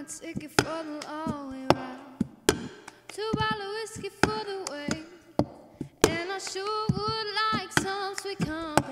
my ticket for the long way round. 2 bottles of whiskey for the way, and I sure would like some sweet company.